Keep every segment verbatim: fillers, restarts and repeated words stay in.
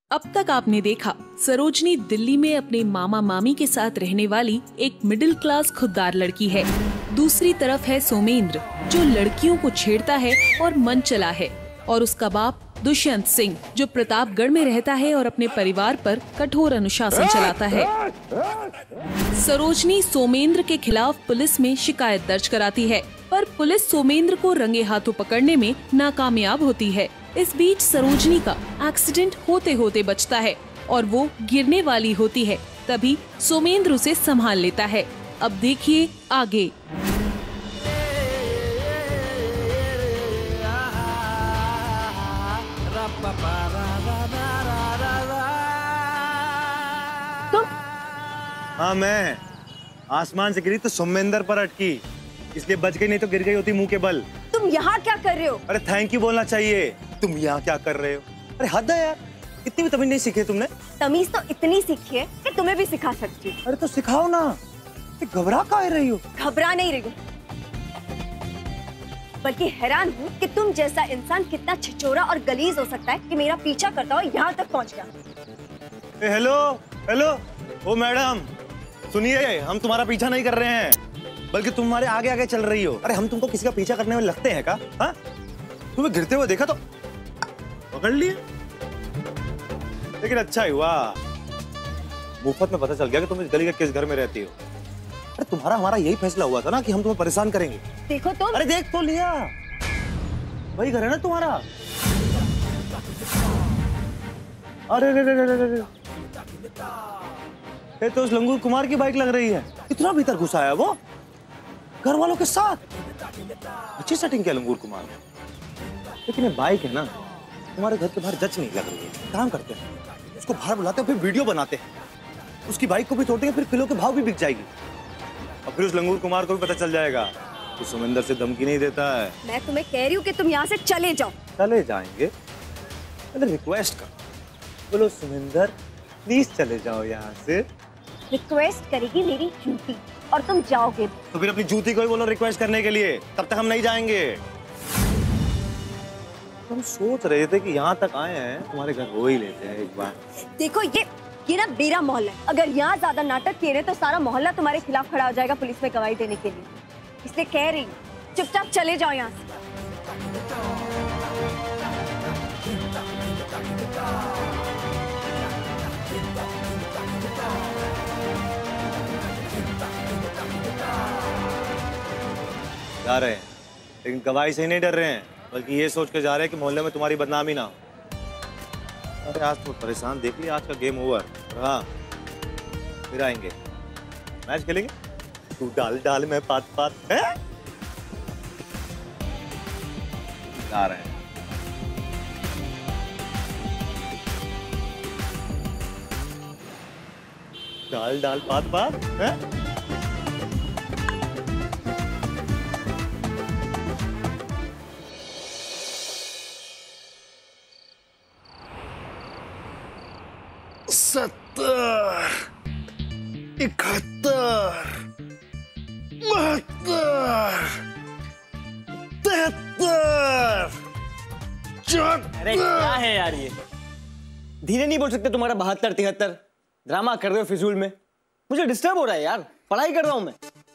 अब तक आपने देखा सरोजनी दिल्ली में अपने मामा मामी के साथ रहने वाली एक मिडिल क्लास खुददार लड़की है। दूसरी तरफ है सोमेंद्र, जो लड़कियों को छेड़ता है और मन चला है, और उसका बाप दुष्यंत सिंह, जो प्रतापगढ़ में रहता है और अपने परिवार पर कठोर अनुशासन चलाता है। सरोजनी सोमेंद्र के खिलाफ पुलिस में शिकायत दर्ज कराती है, पर पुलिस सोमेंद्र को रंगे हाथों पकड़ने में नाकामयाब होती है। इस बीच सरोजनी का एक्सीडेंट होते होते बचता है और वो गिरने वाली होती है, तभी सोमेंद्र उसे संभाल लेता है। अब देखिए आगे। तुम? हाँ मैं। आसमान से गिरी तो सोमेंद्र पर अटकी, इसलिए बच गई, नहीं तो गिर गई होती मुंह के बल। तुम यहाँ क्या कर रहे हो? अरे थैंक यू बोलना चाहिए। तुम यहाँ क्या कर रहे हो? अरे हद है यार, इतनी भी तमीज नहीं सीखी तुमने। तमीज तो इतनी सीखी है कि तुम्हें भी सिखा सकती हूँ। अरे तो सिखाओ ना। घबरा काहे रही हो? घबरा नहीं रही हूँ, बल्कि हैरान हूँ कि तुम जैसा इंसान कितना छिचोरा और गलीज हो सकता है कि मेरा पीछा करता हुआ यहाँ तक पहुँच गया। हेलो हेलो, ओ मैडम सुनिए, हम तुम्हारा पीछा नहीं कर रहे हैं, बल्कि तुम हमारे आगे आगे चल रही हो। अरे हम तुमको किसी का पीछा करने में लगते हैं का? हाँ? तुम्हें गिरते हुए देखा तो पकड़ लिए, लेकिन अच्छा ही हुआ, मुफ्त में पता चल गया कि तुम इस गली के किस घर में रहती हो। अरे तुम्हारा हमारा यही फैसला हुआ था ना कि हम तुम्हें परेशान करेंगे। देखो तुम। अरे देख तो लिया, वही घर है ना तुम्हारा। अरे रे रे रे रे रे, ये तो उस लंगूर कुमार की बाइक लग रही है। इतना भीतर घुसा है वो घर वालों के साथ। अच्छी सेटिंग किया लंगूर कुमार, लेकिन ये बाइक है ना तुम्हारे घर के बाहर जच नहीं लग रही है। काम करते हैं, उसको बाहर बुलाते हैं, फिर वीडियो बनाते हैं, उसकी बाइक को भी तोड़ते हैं, फिर किलो के भाव भी बिक जाएगी, और फिर उस लंगूर कुमार को भी पता चल जाएगा कि सोमेंद्र से धमकी नहीं देता है। मैं तुम्हें कह रही हूँ कि तुम यहाँ से चले जाओ। चले जाएंगे? अरे रिक्वेस्ट कर, बोलो सोमेंद्र प्लीज चले जाओ यहाँ से। रिक्वेस्ट करेगी मेरी जूती, और तुम जाओगे तो फिर अपनी जूती को ही बोलो रिक्वेस्ट करने के लिए, तब तक हम नहीं जाएंगे। हम सोच रहे थे कि यहाँ तक आए हैं, तुम्हारे घर हो ही लेते हैं एक बार। देखो ये ये ना मेरा मोहल्ला है, अगर यहाँ ज्यादा नाटक किए तो सारा मोहल्ला तुम्हारे खिलाफ खड़ा हो जाएगा पुलिस में गवाही देने के लिए। इसलिए कह रही हूँ चुपचाप चले जाओ यहाँ से। जा रहे हैं, लेकिन गवाही से ही नहीं डर रहे हैं, बल्कि ये सोच के जा रहे हैं कि मोहल्ले में तुम्हारी बदनामी ना हो। अरे आज तो परेशान देख लिया, आज का गेम ओवर। हाँ फिर आएंगे, मैच खेलेंगे, तू डाल डाल मैं पात पात है। जा रहे हैं। डाल डाल पात पात है। सत्तर, इकहत्तर, बहत्तर, तिहत्तर, चौहत्तर। अरे क्या है यार ये? धीरे नहीं बोल सकते? तुम्हारा बहत्तर तिहत्तर ड्रामा कर रहे हो फिजूल में, मुझे डिस्टर्ब हो रहा है यार, पढ़ाई कर रहा हूं मैं।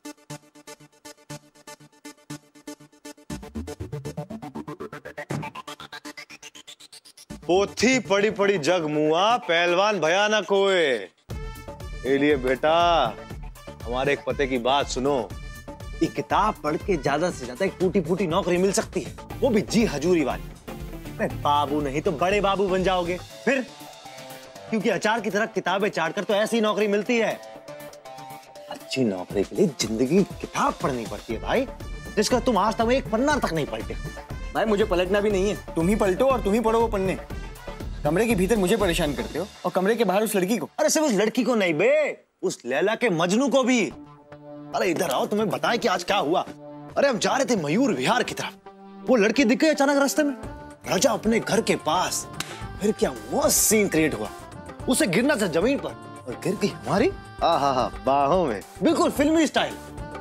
पोथी पड़ी पड़ी जग मुआ, पहलवान भयानक होए। ये लिए बेटा हमारे एक पते की बात सुनो, एक किताब पढ़ के ज्यादा से ज्यादा एक टूटी फूटी नौकरी मिल सकती है, वो भी जी हजूरी वाली। बाबू नहीं तो बड़े बाबू बन जाओगे फिर, क्योंकि अचार की तरह किताबें चाट कर तो ऐसी नौकरी मिलती है। अच्छी नौकरी के लिए जिंदगी किताब पढ़नी पड़ती है भाई, जिसका तुम आज तक एक पन्ना तक नहीं पलटे। भाई मुझे पलटना भी नहीं है, तुम ही पलटो और तुम ही पढ़ो वो पन्ने। कमरे के भीतर मुझे परेशान करते हो और कमरे के बाहर उस लड़की को। अरे सिर्फ उस लड़की को नहीं बे, उस लैला के मजनू को भी। अरे इधर आओ, तुम्हें बताएं कि आज क्या हुआ। अरे हम जा रहे थे मयूर विहार की तरफ, वो लड़की दिख गई अचानक रास्ते में, राजा अपने घर के पास। फिर क्या मस्त सीन क्रिएट हुआ, उसे गिरना था जमीन पर और गिर गई हमारी आहा बाहों में, बिल्कुल फिल्मी स्टाइल।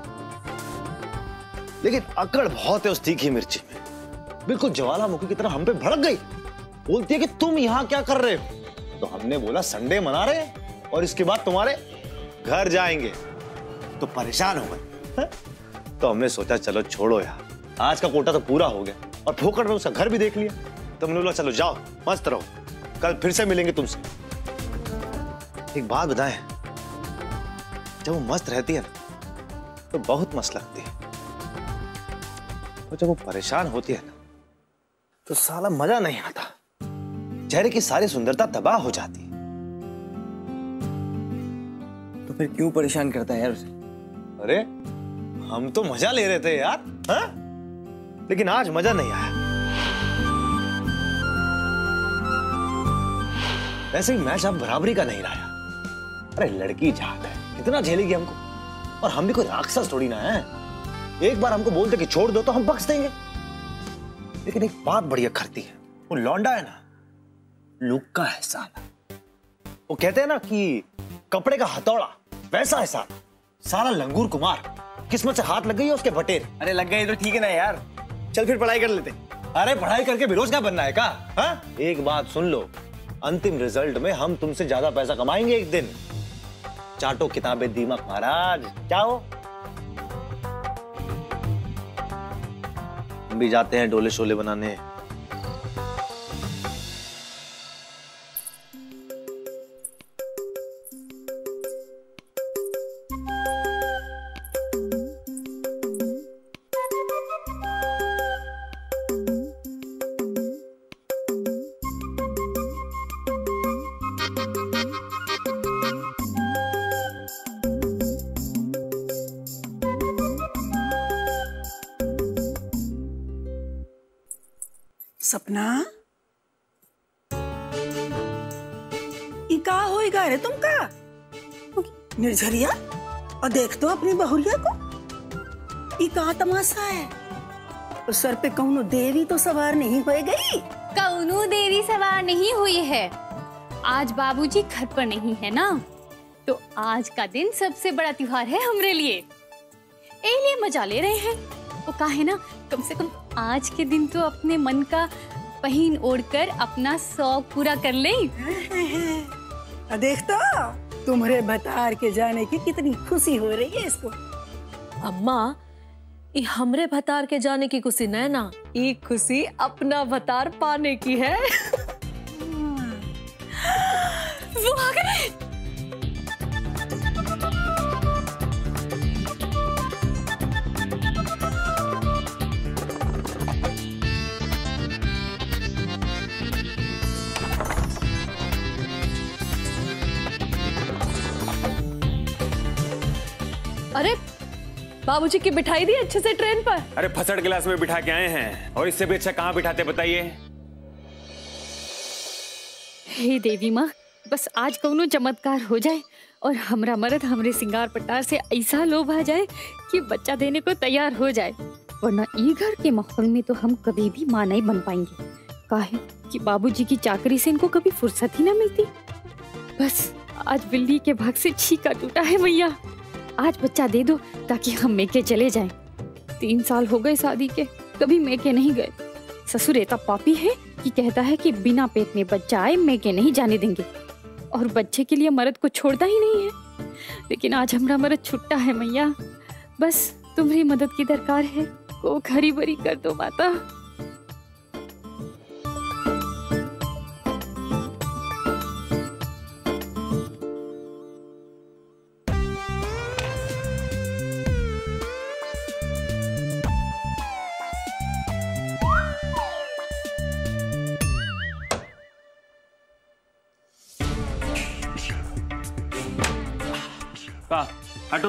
लेकिन अकड़ बहुत है उस तीखी मिर्ची में, बिल्कुल ज्वालामुखी की तरह हम पे भड़क गई। बोलती है कि तुम यहाँ क्या कर रहे हो, तो हमने बोला संडे मना रहे हैं और इसके बाद तुम्हारे घर जाएंगे, तो परेशान हो गए। तो हमने सोचा चलो छोड़ो यार, आज का कोटा तो पूरा हो गया और फोकट में उसका घर भी देख लिया। तो हमने बोला चलो जाओ मस्त रहो, कल फिर से मिलेंगे तुमसे। एक बात बताएं, जब वो मस्त रहती है ना तो बहुत मस्त लगती है, और जब वो परेशान होती है ना तो साला मजा नहीं आता, चेहरे की सारी सुंदरता तबाह हो जाती है। तो फिर क्यों परेशान करता है यार उसे? अरे हम तो मजा ले रहे थे यार, हा? लेकिन आज मजा नहीं आया। वैसे भी मैच अब बराबरी का नहीं रहा। अरे लड़की जात है, कितना झेलेगी हमको, और हम भी कोई राक्षस थोड़ी ना है। एक बार हमको बोलते कि छोड़ दो तो हम बख्श देंगे, लेकिन एक बात बड़ी अखरती है, वो लौंडा है ना, लुक का है साला। वो कहते हैं ना कि कपड़े का हथौड़ा, वैसा है साला। सारा लंगूर कुमार, किस्मत से हाथ लग गई है उसके बटेर। अरे लग गई तो ठीक है ना यार, चल फिर पढ़ाई कर लेते। अरे पढ़ाई करके बेरोजगार बनना है का? हा? एक बात सुन लो, अंतिम रिजल्ट में हम तुमसे ज्यादा पैसा कमाएंगे एक दिन। चाटो किताबें दीमक महाराज, जाओ। हम भी जाते हैं डोले शोले बनाने। सपना, ई का होएगा रे तुमका? निर्झरिया, और देख तो अपनी बहुरिया को, ई का तमाशा है? और सर पे कौनो देवी तो सवार नहीं हो गई? कौनो देवी सवार नहीं हुई है। आज बाबूजी घर पर नहीं है ना, तो आज का दिन सबसे बड़ा त्योहार है हमरे लिए। ए लिए मजा ले रहे हैं। वो काहे ना, कम से कम आज के दिन तो अपने मन का पहन ओढ़कर अपना शौक पूरा कर ले। देख तो तुम्हारे भतार के जाने की कितनी खुशी हो रही है इसको। अम्मा, ये हमरे भतार के जाने की खुशी नहीं ना, ये खुशी अपना भतार पाने की है। वो आ गए। अरे बाबूजी की बिठाई दी अच्छे से ट्रेन पर? अरे फसड़ गिलास में बिठा के आए हैं, और इससे भी अच्छा कहाँ बिठाते बताइए। हे देवी माँ, बस आज कौनो चमत्कार हो जाए और हमरा मर्द हमरे सिंगार पटार से ऐसा लोभ आ जाए कि बच्चा देने को तैयार हो जाए, वरना ई घर के माहौल में तो हम कभी भी माँ नहीं बन पाएंगे। काहे कि बाबूजी की चाकरी से इनको कभी फुर्सत ही ना मिलती। बस आज बिल्ली के भाग से छीका टूटा है मैया, आज बच्चा दे दो ताकि हम मेके चले जाएं। तीन साल हो गए शादी के, कभी मेके नहीं गए। ससुर इतना पापी है कि कहता है कि बिना पेट में बच्चा आए मेके नहीं जाने देंगे, और बच्चे के लिए मर्द को छोड़ता ही नहीं है। लेकिन आज हमारा मर्द छुट्टा है मैया, बस तुम्हारी मदद की दरकार है, को खरी बरी कर दो माता। का हटो।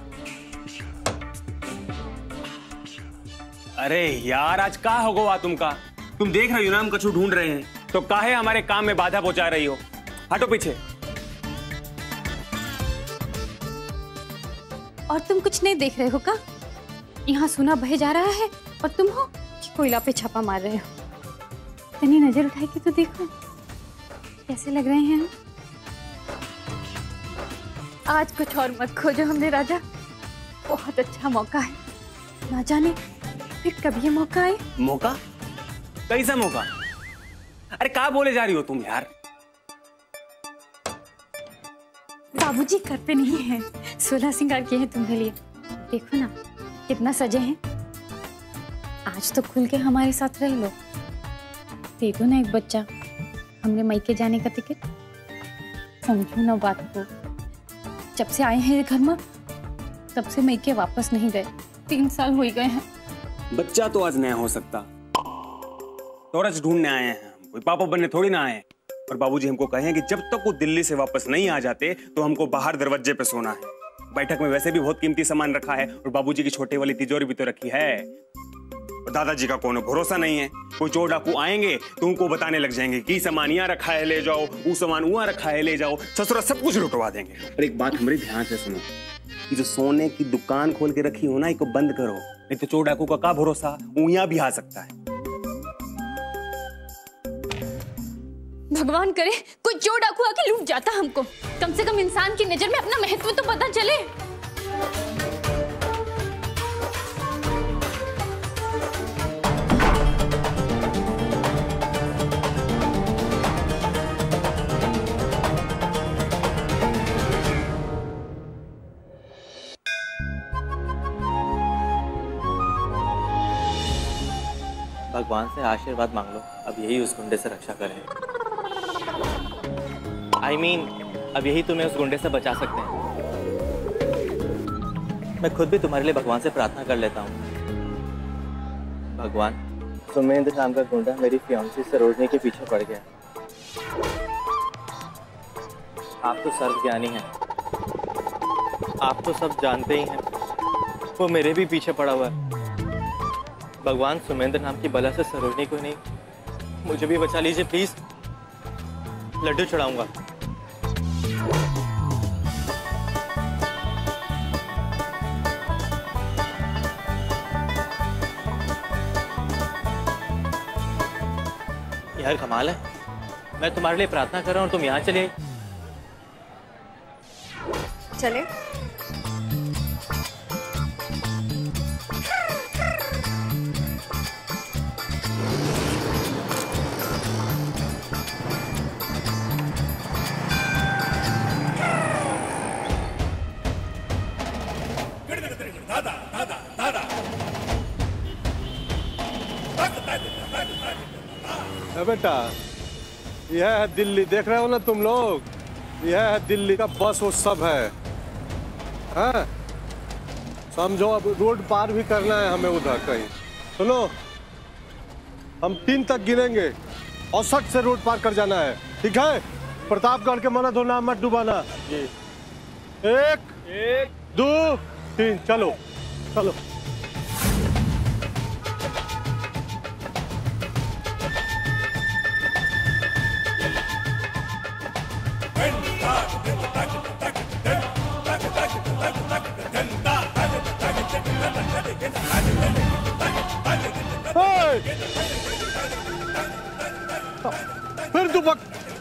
अरे यार आज का हो गवा तुमका? तुम देख रही हो ना हम कछु ढूंढ रहे हैं, तो काहे हमारे काम में बाधा पहुंचा रही हो? हटो पीछे। और तुम कुछ नहीं देख रहे हो का? यहाँ सोना बह जा रहा है और तुम हो कि कोयला पे छापा मार रहे हो। तनी नजर उठाई के तो देखो कैसे लग रहे हैं। आज कुछ और मत खोजो हमने राजा, बहुत अच्छा मौका है, ना जाने फिर कभी ये मौका आए। मौका? कैसा मौका? अरे क्या बोले जा रही हो तुम यार? बाबूजी करते नहीं हैं, सोलह श्रृंगार किए हैं तुम्हारे लिए। देखो ना कितना सजे हैं। आज तो खुल के हमारे साथ रह लो। दे दो ना एक बच्चा, हमने मायके जाने का टिकट। समझो ना बात को, जब से आए हैं घर में तब से मायके वापस नहीं गए। तीन साल हो गए हैं। बच्चा तो आज नया हो सकता, टॉर्च ढूंढने आए हैं हम, कोई पापा बनने थोड़ी ना आए। और बाबूजी हमको कहे कि जब तक वो दिल्ली से वापस नहीं आ जाते तो हमको बाहर दरवाजे पे सोना है। बैठक में वैसे भी बहुत कीमती सामान रखा है और बाबूजी की छोटे वाली तिजोरी भी तो रखी है। और दादाजी का कोनो भरोसा नहीं है, कोई चोर डाकू आएंगे तो उनको बताने लग जाएंगे कि सामान यहाँ रखा है ले जाओ, वो सामान वहाँ रखा है ले जाओ, ससुरा सब कुछ लुटवा देंगे। और एक बात हमारी ध्यान से सुनो, कि जो सोने की दुकान खोल के रखी हो ना, इसको बंद करो, नहीं तो चोर डाकू का क्या भरोसा, वो यहाँ भी आ सकता है। भगवान करे कोई चोर डाकू आके लूट जाता हमको। कम से कम इंसान की नजर में अपना महत्व तो पता चले। भगवान से आशीर्वाद मांग लो, अब यही उस गुंडे से रक्षा करे। आई I मीन mean, अब यही तुम्हें उस गुंडे से बचा सकते हैं। मैं खुद भी तुम्हारे लिए भगवान से प्रार्थना कर लेता हूँ। भगवान, सुमेंद्र नाम का गुंडा मेरी फियांसी सरोजनी के पीछे पड़ गया। आप तो सर्वज्ञानी हैं, आप तो सब जानते ही हैं, वो मेरे भी पीछे पड़ा हुआ है। भगवान, सुमेंद्र नाम की बला से सरोजनी को नहीं, मुझे भी बचा लीजिए प्लीज। लड्डू चढ़ाऊंगा। यार कमाल है, मैं तुम्हारे लिए प्रार्थना कर रहा हूँ, तुम यहाँ चले चले। बेटा, यह है दिल्ली, देख रहे हो ना तुम लोग, यह है दिल्ली का बस वो सब है। हाँ? समझो अब रोड पार भी करना है हमें उधर कहीं। सुनो, हम तीन तक गिनेंगे और सट से रोड पार कर जाना है, ठीक है? प्रतापगढ़ के मना धोना, मत डुबाना। जी। एक, एक, दो, तीन, चलो, चलो। फिर दुबक।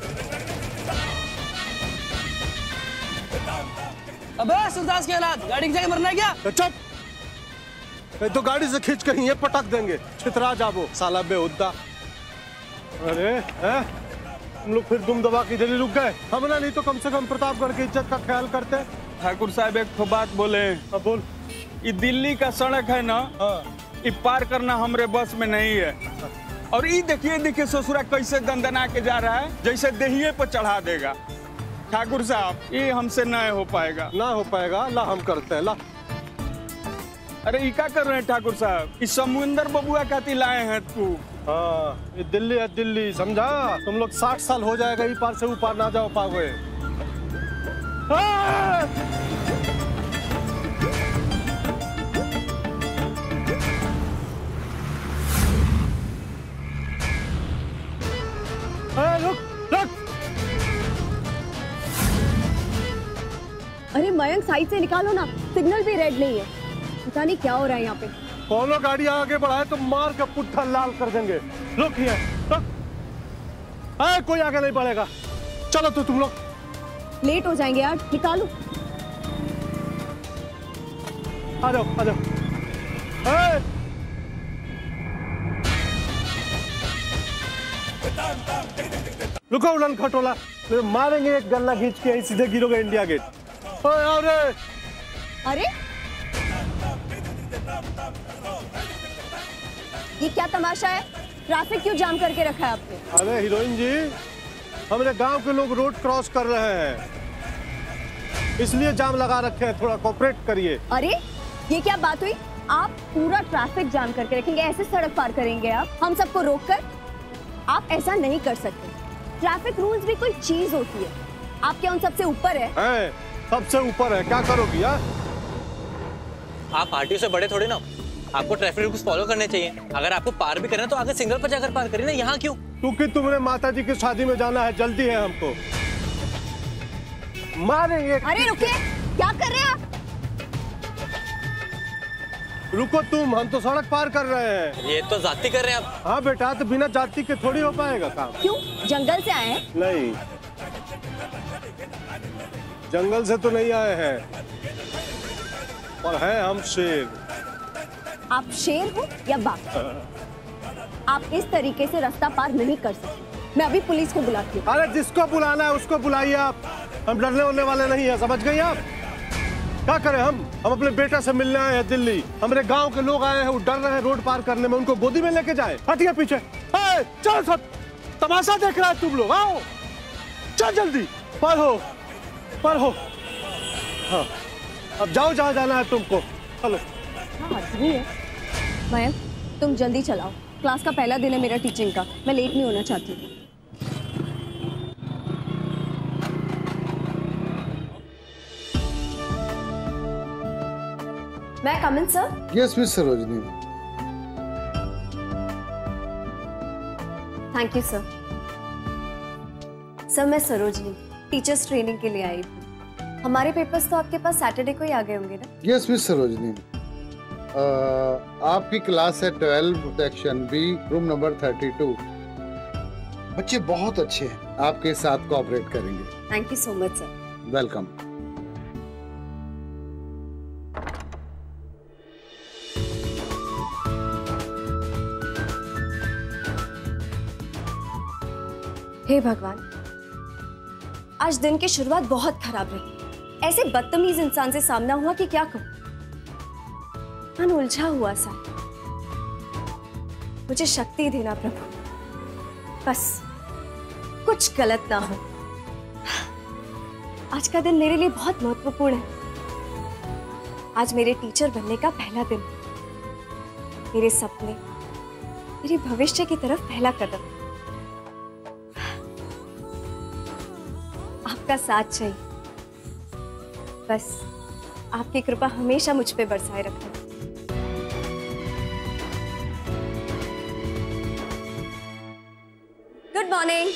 अबे सुल्तान के हालात, गाड़ी की जगह मरना है क्या? चुप, तो गाड़ी से खींच कर ये पटक देंगे, छितरा जाबो साला बेहुद्दा। अरे है? हम लोग फिर दुम दबा के इधर ही रुक गए। हम ना नहीं तो कम से कम प्रतापगढ़ की इज्जत का ख्याल करते। ठाकुर साहब एक तो बात बोले। अब बोल। ये दिल्ली का सड़क है ना, ये पार करना हमारे बस में नहीं है। और ये देखिए देखिए ससुरा कैसे दंदना के जा रहा है, जैसे देहिए पर चढ़ा देगा। ठाकुर साहब, ये हमसे न हो पाएगा। ना हो पाएगा, ला हम करते हैं, ला। अरे ये क्या कर रहे हैं ठाकुर साहब? इस समुंदर बबुआ खातिर लाए हैं तू। हाँ, ये दिल्ली है दिल्ली, समझा? तुम लोग साठ साल हो जाएगा ये पार से ऊपर ना जाओ पाओगे। रुक, रुक। अरे मयंक, साइड से निकालो ना, सिग्नल भी रेड नहीं है। पता नहीं क्या हो रहा है यहाँ पे। कौनो गाड़ी आगे बढ़ाए तो मार का पुट्ठा लाल कर देंगे। रुक ये, रुक। आ, कोई आगे नहीं बढ़ेगा। चलो तो तुम लोग लेट हो जाएंगे यार, निकालो। आ जाओ, आ जाओ। रुको उड़न खटोला। फिर मारेंगे एक गल्ला खींच के सीधे गिरोगे इंडिया गेट। ओए आओ रे। अरे ये क्या तमाशा है? ट्रैफिक क्यों जाम करके रखा है आपने? अरे हीरोइन जी, हमारे गांव के लोग रोड क्रॉस कर रहे हैं, इसलिए जाम लगा रखे हैं, थोड़ा कोऑपरेट करिए। अरे ये क्या बात हुई? आप पूरा ट्रैफिक जाम करके रखेंगे, ऐसे सड़क पार करेंगे आप हम सबको रोककर? आप ऐसा नहीं कर सकते। ट्रैफिक रूल्स भी कोई चीज होती है, आप क्या उन सबसे ऊपर है? है, सबसे ऊपर है, क्या करोगी? यार आप आरटीओ से बड़े थोड़े ना, आपको ट्रैफिक रूल्स फॉलो करने चाहिए। अगर आपको पार भी करना है तो आगे सिग्नल पर जाकर पार करिए ना, यहाँ क्यों? क्योंकि तुमने माता जी की शादी में जाना है, जल्दी है हमको। मारेंगे। अरे रुकिए, क्या कर रहे हैं आप? रुको तुम, हम तो सड़क पार कर रहे हैं। ये तो जाती कर रहे हैं आप। हाँ बेटा, तो बिना जाति के थोड़ी हो पाएगा काम। क्यों, जंगल से आए हैं? नहीं, जंगल से तो नहीं आए हैं, और हैं हम शेर। आप शेर हो या बाघ? आप इस तरीके से रास्ता पार नहीं कर सकते। मैं अभी पुलिस को बुलाती हूँ। अरे जिसको बुलाना है उसको बुलाइए आप, हम डरने होने वाले नहीं है, समझ गई आप? क्या करें हम हम अपने बेटा से मिलने आए हैं दिल्ली, हमारे गांव के लोग आए हैं, वो डर रहे हैं रोड पार करने में, उनको गोदी में लेके जाए। हटिए पीछे। चल सब तमाशा देख रहा है तुम लोग, आओ चल जल्दी, पार हो पार हो। हाँ अब जाओ जहाँ जाना है तुमको, चलो। हाँ आदमी है। मयंक तुम जल्दी चलाओ, क्लास का पहला दिन है मेरा टीचिंग का, मैं लेट नहीं होना चाहती हूँ। मैं come in sir? Yes miss Sarojini. Thank you sir. Sir मैं सरोजनी, टीचर्स ट्रेनिंग के लिए आई हूँ। हमारे पेपर्स तो आपके पास सैटरडे को ही आ गए होंगे ना? Yes miss Sarojini. आपकी क्लास है twelve section B, room number thirty two. बच्चे बहुत अच्छे हैं, आपके साथ कोऑपरेट करेंगे। Thank you so much sir. Welcome. हे भगवान, आज दिन की शुरुआत बहुत खराब रही। ऐसे बदतमीज इंसान से सामना हुआ कि क्या कहूं, मन उलझा हुआ सा। मुझे शक्ति देना प्रभु, बस कुछ गलत ना हो। आज का दिन मेरे लिए बहुत महत्वपूर्ण है। आज मेरे टीचर बनने का पहला दिन, मेरे सपने, मेरे भविष्य की तरफ पहला कदम। आपका साथ चाहिए, बस आपकी कृपा हमेशा मुझ पे बरसाए रखना। Good morning.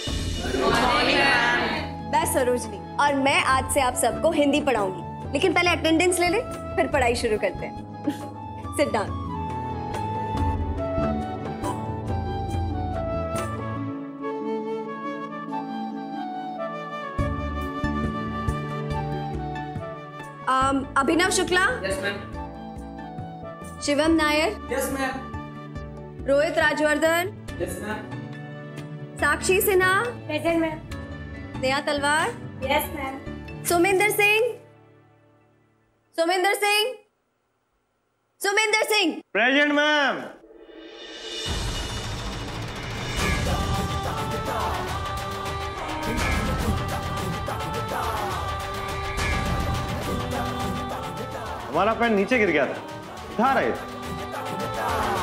मैं सरोजनी और मैं आज से आप सबको हिंदी पढ़ाऊंगी, लेकिन पहले अटेंडेंस ले ले, फिर पढ़ाई शुरू करते हैं। Sit down. Um, Abhinav Shukla. Yes ma'am. Shivam Nair. Yes ma'am. Rohit Rajvardhan. Yes ma'am. Sakshi Sinha. Present ma'am. Neha Talwar. Yes ma'am. Suminder Singh. Suminder Singh. Suminder Singh. Present ma'am. हमारा पेन नीचे गिर गया था, उठा रहे थे।